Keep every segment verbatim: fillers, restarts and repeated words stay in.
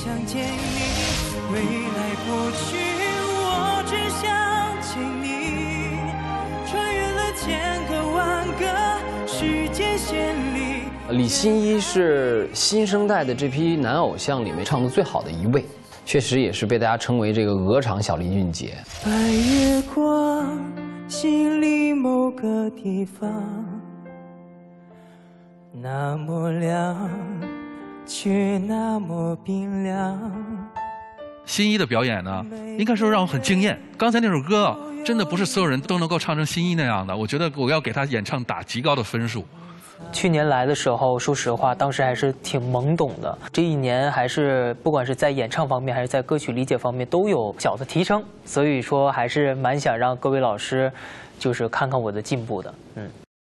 想见你，未来过去，我只想见你，穿越了千个万个时间线里。 李心一是新生代的这批男偶像里面唱的最好的一位，确实也是被大家称为这个鹅厂小林俊杰。 白月光，心里某个地方，那么亮，却那么冰凉。 心一的表演呢，应该说让我很惊艳。刚才那首歌真的不是所有人都能够唱成心一那样的，我觉得我要给他演唱打极高的分数。 去年来的时候，说实话，当时还是挺懵懂的。这一年还是不管是在演唱方面，还是在歌曲理解方面，都有小的提升。所以说，还是蛮想让各位老师，就是看看我的进步的。嗯。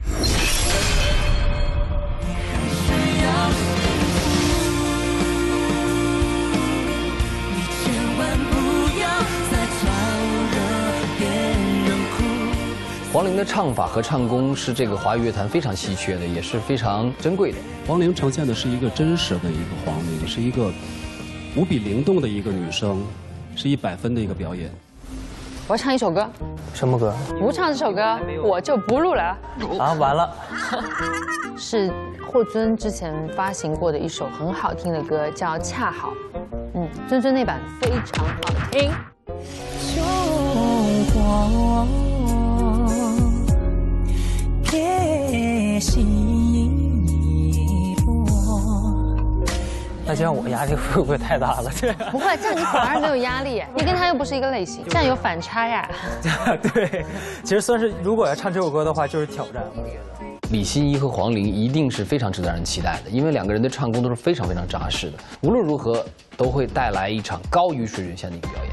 黄龄的唱法和唱功是这个华语乐坛非常稀缺的，也是非常珍贵的。 黄龄呈现的是一个真实的一个黄龄，是一个无比灵动的一个女生，是一百分的一个表演。 我要唱一首歌。 什么歌？ 不唱这首歌，我就不录了。 啊，完了。 是霍尊之前发行过的一首很好听的歌，叫《恰好》。嗯，尊尊那版非常好听。 秋光。别西落。 那这样我压力会不会太大了？ 不会，这样你反而没有压力，你跟他又不是一个类型，这样有反差呀。 对，其实算是如果要唱这首歌的话，就是挑战。 李心一和黄龄一定是非常值得让人期待的，因为两个人的唱功都是非常非常扎实的，无论如何都会带来一场高于水准线的一个表演。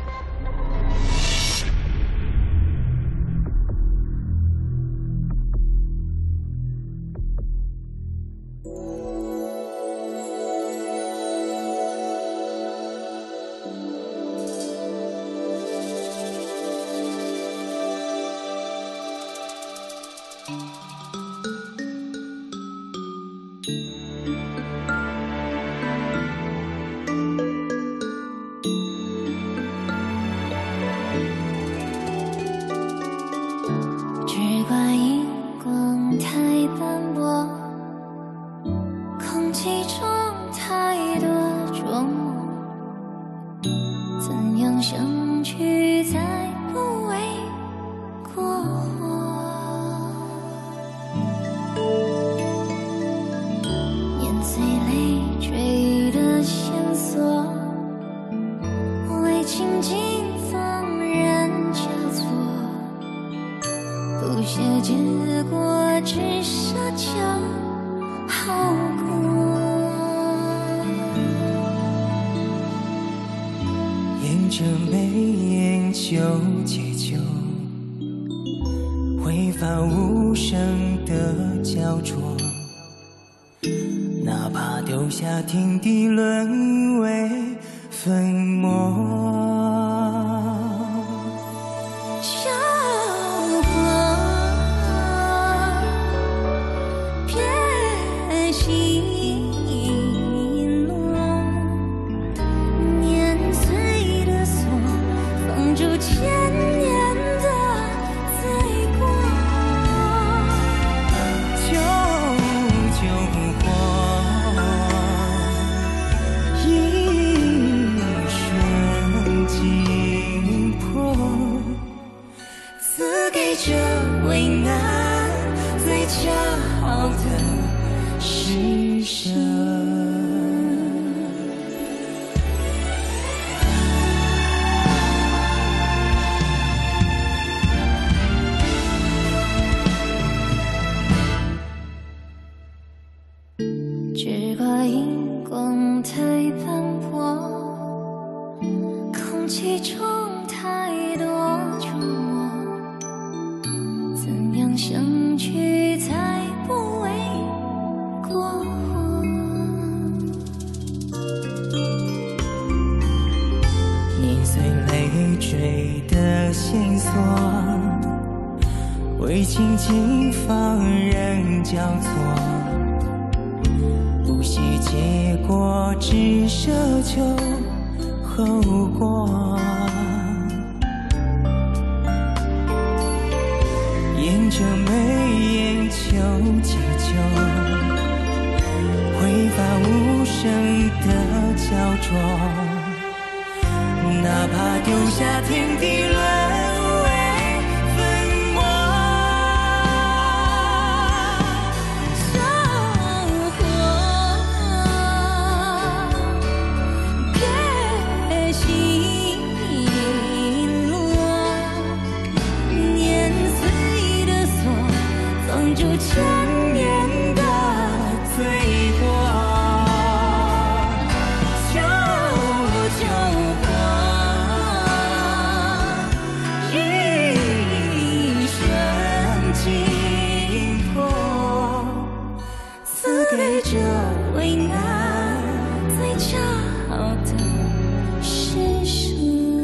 惜结果，只奢求后果。沿着眉眼求祈求，挥发无声的焦灼，哪怕丢下天地沦为粉末。生活别心落，年岁的锁，封住千年的罪过。求求我一生紧迫，赐给这为难最骄傲的世俗，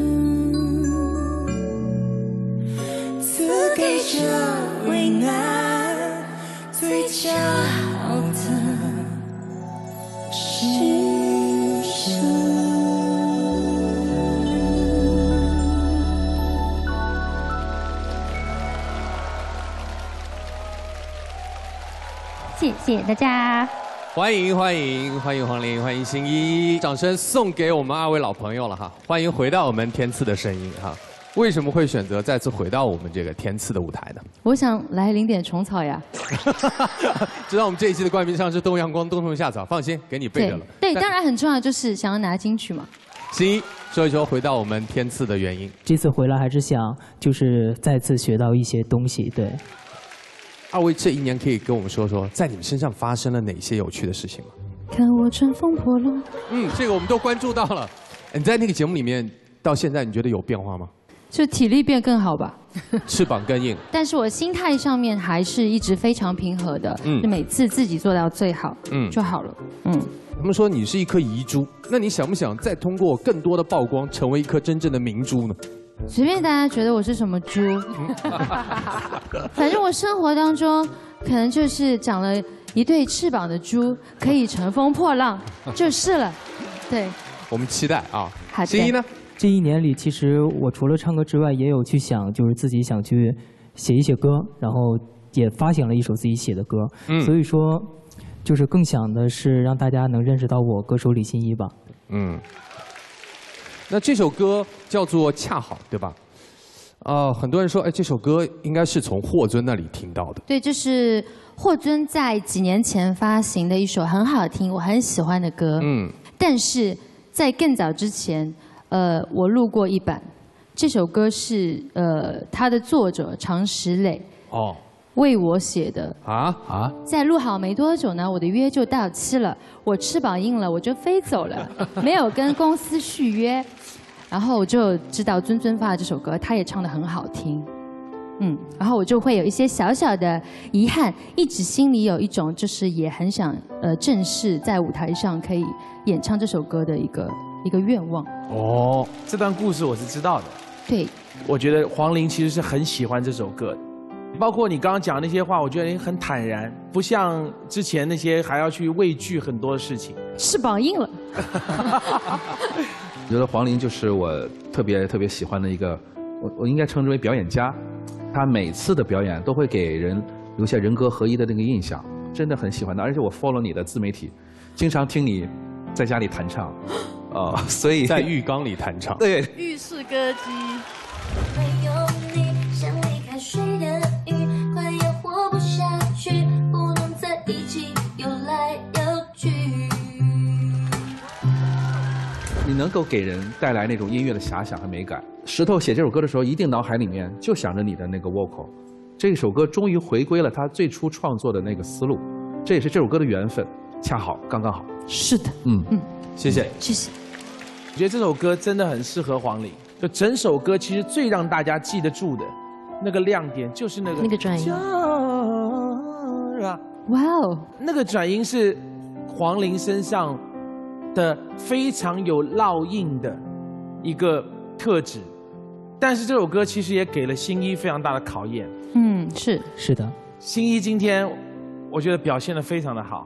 赐给这为难最骄傲的世俗。 谢谢大家。 欢迎欢迎欢迎黄龄，欢迎新一，掌声送给我们二位老朋友了哈！欢迎回到我们天赐的声音哈！为什么会选择再次回到我们这个天赐的舞台呢？ 我想来领点虫草呀。 知道我们这一期的冠名上是东阳光冬虫夏草，放心，给你备着了。 对，当然很重要，就是想要拿金曲嘛。 新一说一说回到我们天赐的原因。 这次回来还是想就是再次学到一些东西，对。 二位这一年可以跟我们说说，在你们身上发生了哪些有趣的事情吗？ 看我乘风破浪。 嗯，这个我们都关注到了。你在那个节目里面到现在，你觉得有变化吗？ 就体力变更好吧。 翅膀更硬。 但是我心态上面还是一直非常平和的， 嗯就每次自己做到最好， 嗯就好了。嗯。 他们说你是一颗遗珠，那你想不想再通过更多的曝光，成为一颗真正的明珠呢？ 随便大家觉得我是什么猪，反正我生活当中可能就是长了一对翅膀的猪，可以乘风破浪，就是了。对， 我们期待啊。 好的。 新一呢？ 这一年里，其实我除了唱歌之外，也有去想，就是自己想去写一写歌，然后也发行了一首自己写的歌。 嗯所以说，就是更想的是让大家能认识到我，歌手李新一吧。 嗯。那这首歌叫做《恰好》，对吧？呃，很多人说，哎，这首歌应该是从霍尊那里听到的。 对，这是霍尊在几年前发行的一首很好听、我很喜欢的歌。 嗯。 但是在更早之前，呃，我录过一版，这首歌是呃它的作者常石磊哦为我写的。 啊啊！ 在录好没多久呢，我的约就到期了，我翅膀硬了，我就飞走了，没有跟公司续约。然后我就知道尊尊发了这首歌，他也唱得很好听，嗯，然后我就会有一些小小的遗憾，一直心里有一种就是也很想呃正式在舞台上可以演唱这首歌的一个一个愿望。 哦，这段故事我是知道的。 对， 我觉得黄龄其实是很喜欢这首歌的，包括你刚刚讲的那些话，我觉得你很坦然，不像之前那些还要去畏惧很多事情。 翅膀硬了。 我觉得黄龄就是我特别特别喜欢的一个，我我应该称之为表演家。他每次的表演都会给人留下人格合一的那个印象，真的很喜欢的。而且我 follow 你的自媒体，经常听你在家里弹唱，呃，所以在浴缸里弹唱。 对， 浴室歌姬。 没有你，像离开水的鱼，快要活不下去，不能在一起，游来游去。 你能够给人带来那种音乐的遐想和美感。石头写这首歌的时候，一定脑海里面就想着你的那个 vocal。这首歌终于回归了他最初创作的那个思路，这也是这首歌的缘分，恰好刚刚好。 是的， 嗯嗯， 谢谢， 谢谢。 我觉得这首歌真的很适合黄龄，就整首歌其实最让大家记得住的那个亮点就是那个那个转音， 是吧？ 哇哦， 那个转音是黄龄身上的非常有烙印的一个特质，但是这首歌其实也给了新一非常大的考验。 嗯，是是的。 新一今天我觉得表现得非常的好，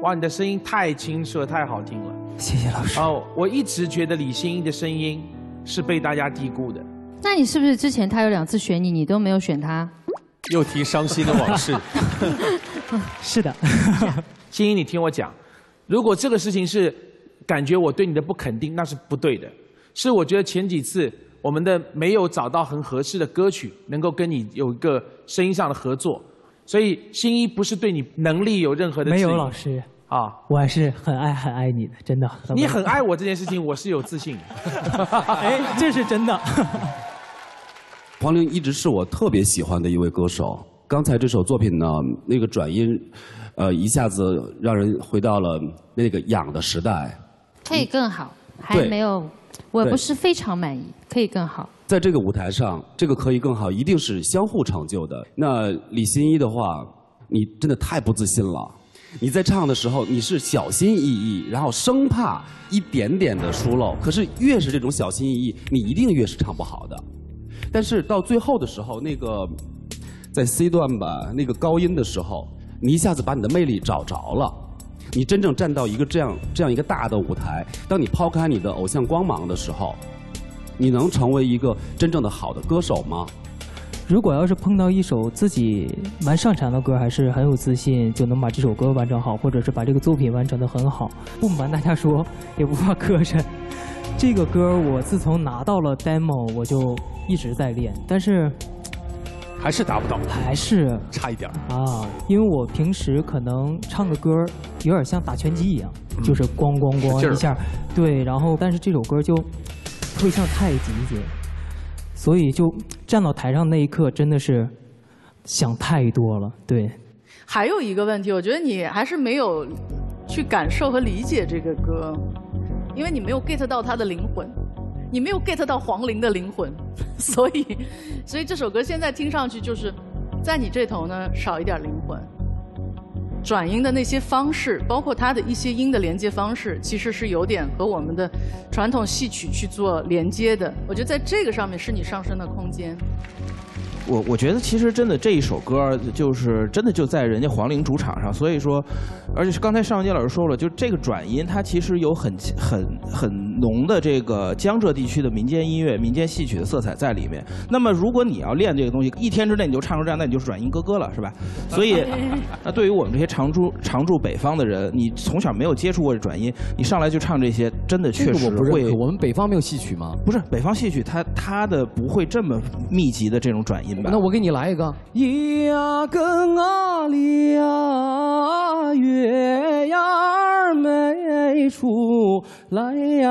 哇，你的声音太清澈，太好听了。 谢谢老师。 哦，我一直觉得李心怡的声音是被大家低估的。 那你是不是之前他有两次选你，你都没有选他？ 又提伤心的往事。 是的。 心怡，你听我讲，如果这个事情是感觉我对你的不肯定，那是不对的。是我觉得前几次我们的没有找到很合适的歌曲，能够跟你有一个声音上的合作，所以心怡不是对你能力有任何的质疑。 没有老师啊， 我还是很爱很爱你的，真的。很你很爱我这件事情，我是有自信的。 哎，这是真的。 黄龄一直是我特别喜欢的一位歌手。刚才这首作品呢，那个转音，呃，一下子让人回到了那个痒的时代。 可以更好，还没有，我不是非常满意，可以更好。 在这个舞台上，这个可以更好，一定是相互成就的。那李心怡的话，你真的太不自信了。你在唱的时候，你是小心翼翼，然后生怕一点点的疏漏。可是越是这种小心翼翼，你一定越是唱不好的。但是到最后的时候，那个在 C 段吧，那个高音的时候，你一下子把你的魅力找着了。你真正站到一个这样这样一个大的舞台，当你抛开你的偶像光芒的时候，你能成为一个真正的好的歌手吗？ 如果要是碰到一首自己蛮擅长的歌，还是很有自信就能把这首歌完成好，或者是把这个作品完成得很好。不瞒大家说，也不怕磕碜，这个歌我自从拿到了 demo， 我就一直在练，但是还是达不到， 还是差一点啊。因为我平时可能唱的歌有点像打拳击一样，嗯、就是咣咣咣一下，对，然后但是这首歌就特别像太极节。所以就站到台上那一刻，真的是想太多了。对， 还有一个问题，我觉得你还是没有去感受和理解这个歌，因为你没有 get 到它的灵魂，你没有 get 到黄龄的灵魂，所以，所以这首歌现在听上去就是在你这头呢少一点灵魂。转音的那些方式，包括它的一些音的连接方式，其实是有点和我们的传统戏曲去做连接的。我觉得在这个上面是你上升的空间。 我我觉得其实真的这一首歌就是真的就在人家黄龄主场上，所以说，而且是刚才尚雯婕老师说了，就这个转音它其实有很很很浓的这个江浙地区的民间音乐、民间戏曲的色彩在里面。那么如果你要练这个东西，一天之内你就唱成这样，那你就是转音哥哥了，是吧？所以，那对于我们这些常住常住北方的人，你从小没有接触过这转音，你上来就唱这些，真的确实会。 我们北方没有戏曲吗？ 不是，北方戏曲它它的不会这么密集的这种转音。 那我给你来一个。 呀更啊里呀，月牙儿没出来呀。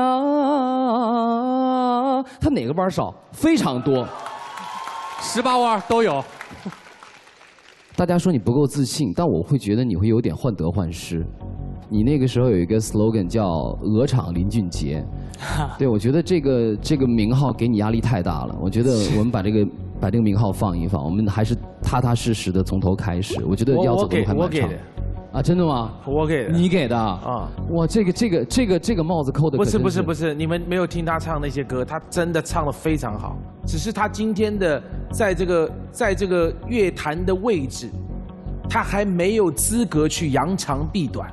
他哪个弯少？非常多， 十八弯都有。 大家说你不够自信，但我会觉得你会有点患得患失。你那个时候有一个 slogan 叫“鹅厂林俊杰”，对，我觉得这个这个名号给你压力太大了。我觉得我们把这个把这个名号放一放，我们还是踏踏实实的从头开始。我觉得要走的路还蛮长。啊，真的吗？ 我给的。 你给的啊？哇，这个这个这个这个帽子扣的不是不是不是，你们没有听他唱那些歌，他真的唱得非常好。只是他今天的在这个在这个乐坛的位置，他还没有资格去扬长避短。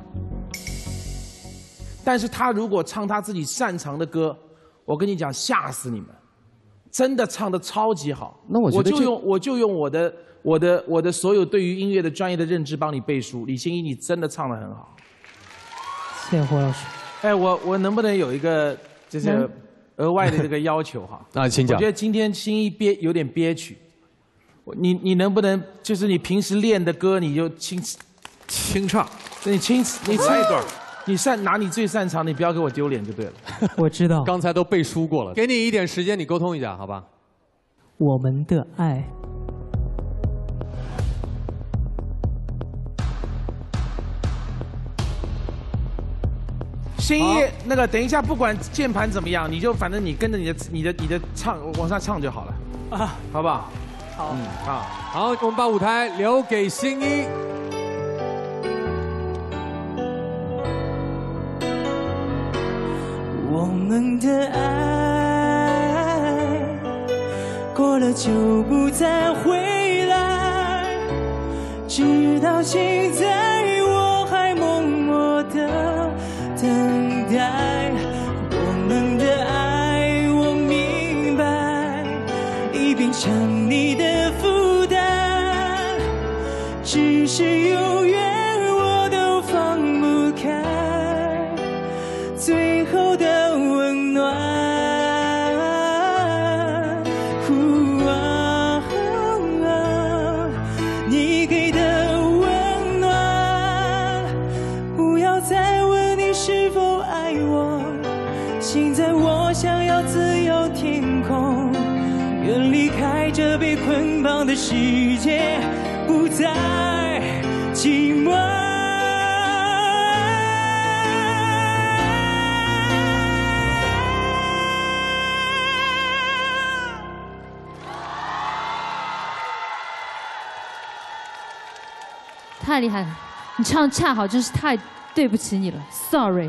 但是他如果唱他自己擅长的歌，我跟你讲，吓死你们！真的唱得超级好。 那我觉得我就用我就用我的我的我的所有对于音乐的专业的认知帮你背书。李心怡，你真的唱得很好。 谢谢胡老师。 哎，我我能不能有一个就是额外的这个要求哈？ 啊，请讲。 我觉得今天心怡憋有点憋屈，你你能不能就是你平时练的歌你就清清唱，你清你唱一段。你擅拿你最擅长，你不要给我丢脸就对了。 我知道， 刚才都背书过了，给你一点时间，你沟通一下，好吧？ 我们的爱。 心怡，那个等一下，不管键盘怎么样，你就反正你跟着你的你的你的唱往上唱就好了啊，好不好？ 好， 嗯，好， 好，我们把舞台留给心怡。 我们的爱过了就不再回来，直到现在我还默默待。我们的爱，我明白，已变成你的负担，只是永远我都放不开最后的温暖。你给的温暖，不要再问你是否爱我。现在我想要自由天空，远离开这被捆绑的世界，不再寂寞。 太厉害了，你唱恰好真是太对不起你了 ，sorry。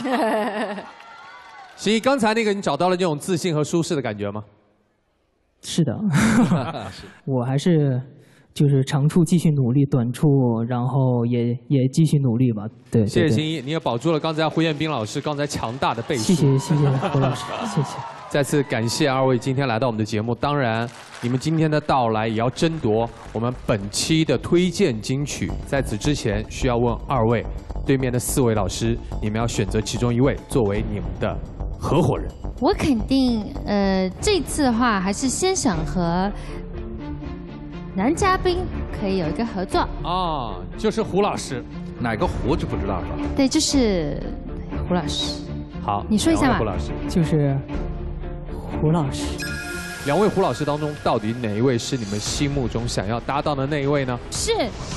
心怡，刚才那个你找到了那种自信和舒适的感觉吗？ 是的，我还是就是长处继续努力，短处然后也也继续努力吧。对， 谢谢对心怡，你也保住了刚才胡彦斌老师刚才强大的背书。 谢谢谢谢胡老师，谢谢。 再次感谢二位今天来到我们的节目，当然你们今天的到来也要争夺我们本期的推荐金曲。在此之前，需要问二位对面的四位老师，你们要选择其中一位作为你们的合伙人。 我肯定，呃，这次的话还是先想和男嘉宾可以有一个合作。 啊，就是胡老师。 哪个胡就不知道是吧？ 对，就是胡老师。 好， 你说一下吧。 胡老师就是胡老师。 两位胡老师当中，到底哪一位是你们心目中想要搭档的那一位呢？ 是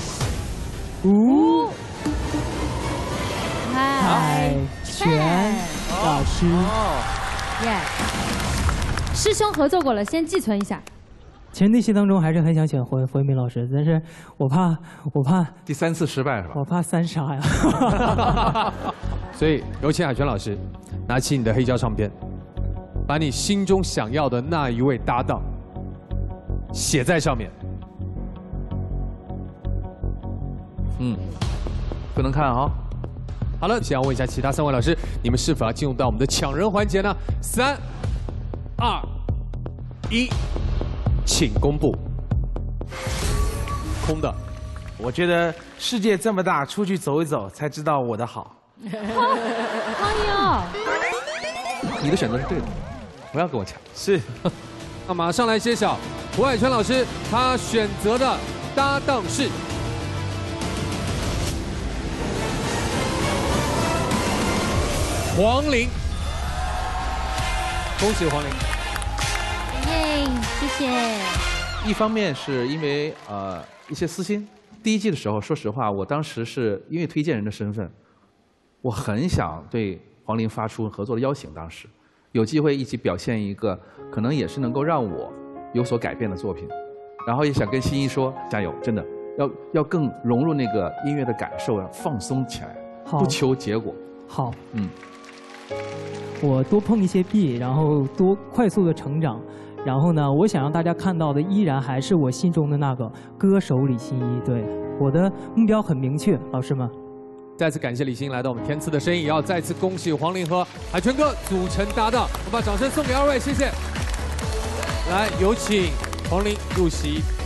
吴海泉老师。 耶，师兄合作过了，先寄存一下。 其实内心当中还是很想选胡胡彦斌老师，但是我怕我怕第三次失败是吧？ 我怕三杀呀。 所以有请海泉老师拿起你的黑胶唱片，把你心中想要的那一位搭档写在上面。 嗯，不能看啊。 好了，先要问一下其他三位老师，你们是否要进入到我们的抢人环节呢？三、二、一，请公布。空的。 我觉得世界这么大，出去走一走才知道我的好。 哎呦， 你的选择是对的，不要跟我抢。 是。 那马上来揭晓，胡海泉老师他选择的搭档是黄龄。恭喜黄龄。 耶，谢谢。 一方面是因为呃一些私心，第一季的时候，说实话，我当时是因为推荐人的身份，我很想对黄龄发出合作的邀请。当时有机会一起表现一个可能也是能够让我有所改变的作品，然后也想跟新一说加油，真的要要更融入那个音乐的感受，要放松起来，不求结果。 好， 嗯， 我多碰一些壁，然后多快速的成长。然后呢，我想让大家看到的依然还是我心中的那个歌手李心一。对，我的目标很明确，老师们。 再次感谢李欣来到我们天赐的声音，也要再次恭喜黄龄和海泉哥组成搭档。我们把掌声送给二位，谢谢。来，有请黄龄入席。